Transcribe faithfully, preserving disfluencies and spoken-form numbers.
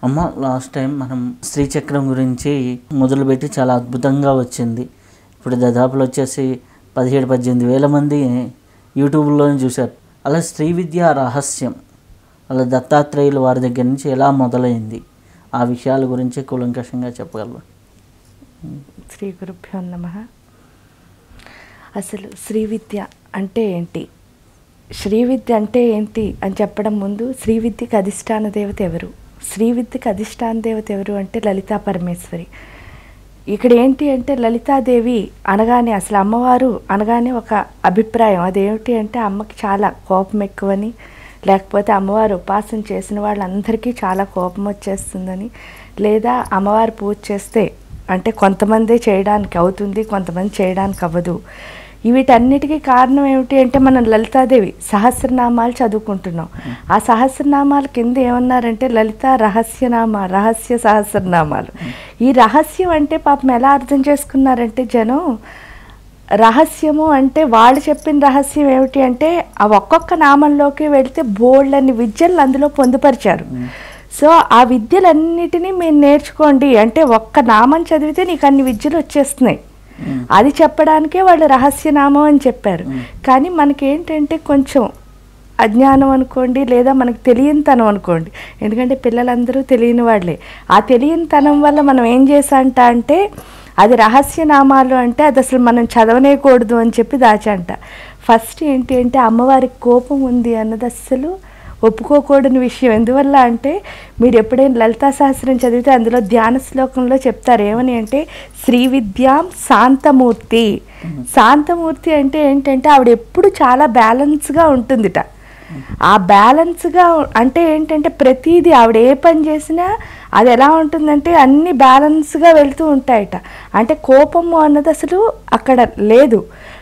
అమ్మ last time మనం శ్రీచక్రం గురించి మొదలుపెట్టి చాలా అద్భుతంగా వచ్చింది. ఇప్పుడు దాదాపులో వచ్చేసి పదిహేడు పద్దెనిమిది వేల మంది యూట్యూబ్లోనే చూశారు. అలా శ్రీ విద్య రహస్యం అలా దత్తాత్రేయులు వారి దగ్గర నుంచి ఎలా మొదలైంది, ఆ విషయాల గురించి కూలంకషంగా చెప్పగలరు? శ్రీ గురుభ్యో నమః. అసలు శ్రీ విద్య అంటే ఏంటి, శ్రీ విద్య అంటే ఏంటి అని చెప్పడం ముందు శ్రీ విద్యకి అధిష్టాన దేవత ఎవరు, శ్రీ విద్యకి అధిష్టాన దేవత ఎవరు అంటే లలితా పరమేశ్వరి. ఇక్కడ ఏంటి అంటే లలితాదేవి అనగానే అసలు అమ్మవారు అనగానే ఒక అభిప్రాయం, అదేమిటి అంటే అమ్మకి చాలా కోపం ఎక్కువని, లేకపోతే అమ్మవారు ఉపాసన చేసిన వాళ్ళందరికీ చాలా కోపం వచ్చేస్తుందని, లేదా అమ్మవారు పూజ చేస్తే అంటే కొంతమంది చేయడానికి అవుతుంది, కొంతమంది చేయడానికి అవ్వదు. వీటన్నిటికీ కారణం ఏమిటి అంటే మనం లలితాదేవి సహస్రనామాలు చదువుకుంటున్నాం. ఆ సహస్రనామాల కింద ఏమన్నారంటే లలిత రహస్యనామ, రహస్య సహస్రనామాలు. ఈ రహస్యం అంటే పాపం ఎలా అర్థం చేసుకున్నారంటే జనం, రహస్యము అంటే వాళ్ళు చెప్పిన రహస్యం ఏమిటి అంటే ఆ ఒక్కొక్క నామంలోకి వెళితే బోల్డన్ని విద్యలు అందులో పొందుపరిచారు. సో ఆ విద్యలన్నిటినీ మీరు నేర్చుకోండి అంటే ఒక్క నామం చదివితే నీకు అన్ని విద్యలు వచ్చేస్తున్నాయి, అది చెప్పడానికే వాళ్ళు రహస్యనామం అని చెప్పారు. కానీ మనకేంటంటే కొంచెం అజ్ఞానం అనుకోండి, లేదా మనకు తెలియనితనం అనుకోండి, ఎందుకంటే పిల్లలందరూ తెలియని వాళ్ళే. ఆ తెలియనితనం వల్ల మనం ఏం చేశాంట అంటే అది రహస్యనామాలు అంటే అది అసలు మనం చదవనేకూడదు అని చెప్పి దాచంట. ఫస్ట్ ఏంటి అంటే అమ్మవారికి కోపం ఉంది అన్నది అస్సలు ఒప్పుకోకూడని విషయం. ఎందువల్ల అంటే మీరు ఎప్పుడైనా లలితా సహస్రం చదివితే అందులో ధ్యాన శ్లోకంలో చెప్తారు ఏమని అంటే శ్రీ విద్యాం శాంతమూర్తి. శాంతమూర్తి అంటే ఏంటంటే ఆవిడ ఎప్పుడు చాలా బ్యాలెన్స్గా ఉంటుందిట. ఆ బ్యాలెన్స్గా అంటే ఏంటంటే ప్రతిదీ ఆవిడ ఏ పని చేసినా అది ఎలా ఉంటుందంటే అన్ని బ్యాలెన్స్గా వెళ్తూ ఉంటాయట. అంటే కోపము అన్నది అసలు అక్కడ లేదు.